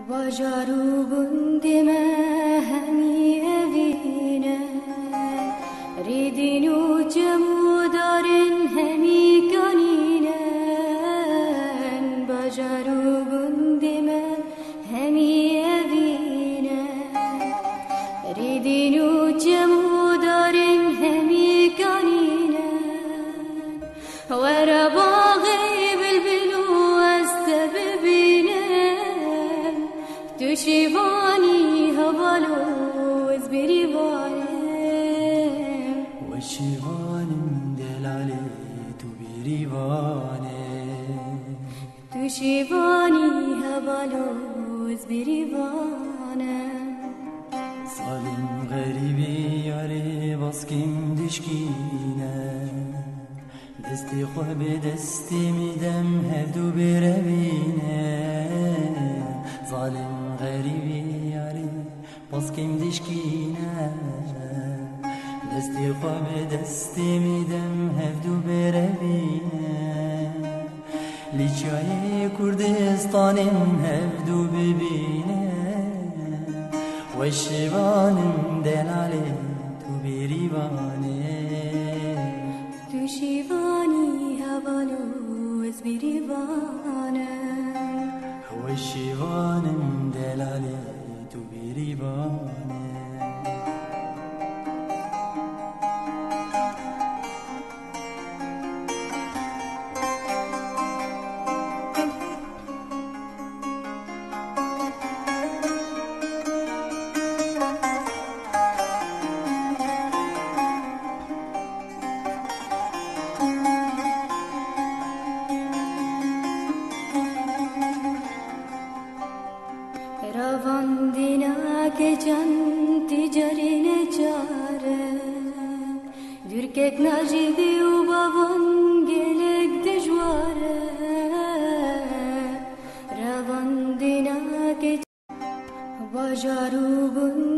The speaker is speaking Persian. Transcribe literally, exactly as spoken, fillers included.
وجارو بندی ما همی اوینه ریدین و جمو دارن همی کنینن وجارو بندی ما همی اوینه ریدین و جمو دارن همی کنینن ورا باغی بلبلو است ببینن تو شیوانی هوالو از بریوانم و شیوانم دلاله تو بریوانم تو شیوانی هوالو از بریوانم ظالم غریبی یاری باز کم دشکینه دستی خواه به دستی میدم هفدو بروینه ظالم غریبی یاری باز کم دشکینه دستی خواه به دستی میدم هفدو بروینه لیچای کردستانم هفدو ببینه و شیوانم دلاله تو بریوانه تو شیوانی هوالو از بریوانم و شیوانم دلاله تو بریوانه روان دینا که جان تجاری نچاره درکت نجیبی و بابان گلک دجواره روان دینا که وجارو بند